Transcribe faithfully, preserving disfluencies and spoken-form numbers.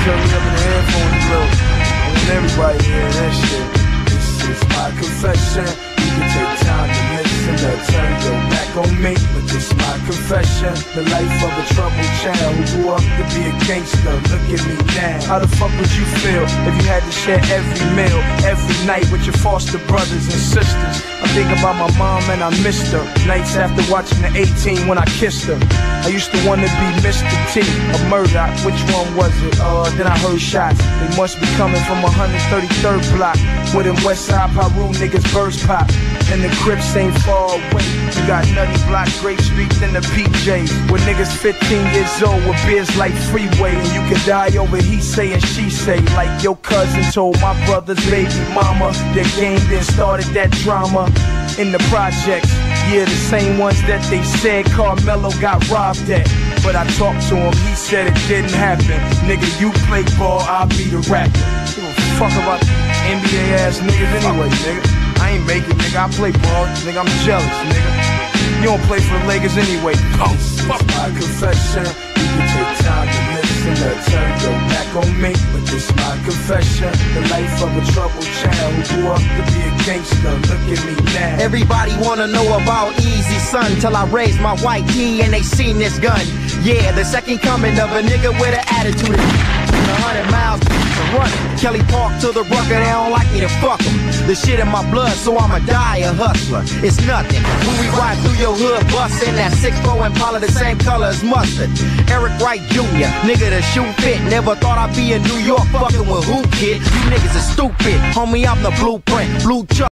turn me up in the headphones, bro. I want everybody hearing that shit. This is my confession. You can take time to listen to turn your back on me, but this is my confession. The life of a troubled child who grew up to be a gangster. Look at me now. How the fuck would you feel if you had to share every meal, every night with your foster brothers and sisters? I think about my mom and I missed her. Nights after watching the eighteen when I kissed her. I used to want to be Mister T, a murder. Which one was it? Uh, then I heard shots. They must be coming from one thirty-third block, where them Westside Peru niggas burst pop. And the Crips ain't far away. You got Nutty Block, Grape Street, and the P Js, where niggas fifteen years old with beers like Freeway. And you can die over he say and she say, like your cousin told my brother's baby mama. Their game then started that drama in the projects. Yeah, the same ones that they said Carmelo got robbed at. But I talked to him, he said it didn't happen. Nigga, you play ball, I'll be the rapper. Give a fuck about N B A ass niggas anyway, nigga. I ain't make it, nigga. I play ball, nigga. I'm jealous, nigga. You don't play for the Lakers anyway. This is my confession. You can take time to listen to turn your back on me, but this is my confession. The life of a troubled child who grew up to be a gangster. Look at me now. Everybody wanna know about Easy Son till I raised my white tee and they seen this gun. Yeah, the second coming of a nigga with an attitude. A hundred miles to run. Kelly Park to the rucker, they don't like me to fuck them. The shit in my blood, so I'ma die a hustler. It's nothing. When we ride through your hood, bustin' that six four Impala, the same color as mustard. Eric Wright Junior, nigga the shoe fit. Never thought I'd be in New York fucking with who, kid? You niggas are stupid. Homie, I'm the blueprint. Blue Chuck.